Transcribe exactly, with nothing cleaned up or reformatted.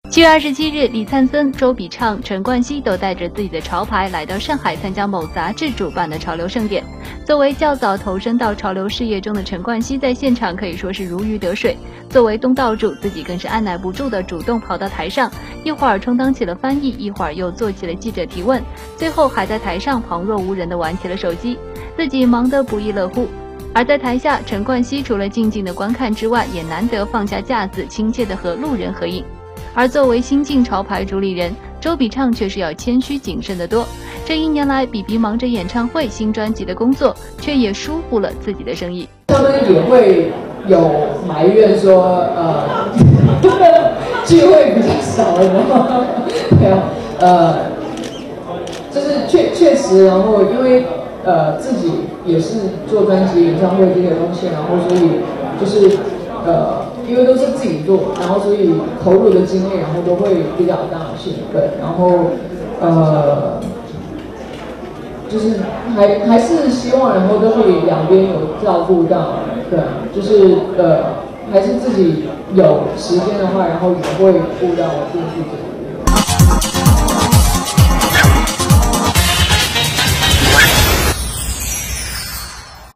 七月二十七日，李灿森、周笔畅、陈冠希都带着自己的潮牌来到上海参加某杂志主办的潮流盛典。作为较早投身到潮流事业中的陈冠希，在现场可以说是如鱼得水。作为东道主，自己更是按耐不住的主动跑到台上，一会儿充当起了翻译，一会儿又做起了记者提问，最后还在台上旁若无人的玩起了手机，自己忙得不亦乐乎。而在台下，陈冠希除了静静的观看之外，也难得放下架子，亲切地和路人合影。而作为新晋潮牌主理人，周笔畅却是要谦虚谨慎得多。这一年来，比比忙着演唱会、新专辑的工作，却也疏忽了自己的生意。 他们也会有埋怨说，呃，聚会比较少，然后，对啊，呃，就是确确实，然后因为呃自己也是做专辑、演唱会这些东西，然后所以就是呃。因为都是自己做，然后所以投入的精力，然后都会比较大兴奋，然后呃，就是还还是希望，然后都可以两边有照顾到，对啊，就是呃，还是自己有时间的话，然后也会顾到顾自己。